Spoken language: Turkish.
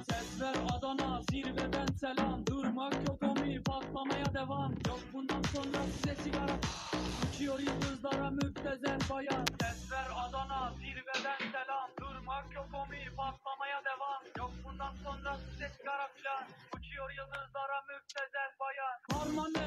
Sesler Adana, zirveden selam. Durmak yok omi, patlamaya devam. Yok bundan sonra size sigara. Uçuyor yıldızlara müptezel bayan. Sesler Adana, zirveden selam. Durmak yok omi, patlamaya devam. Yok bundan sonra size sigara filan. Uçuyor yıldızlara müptezel bayan. Harman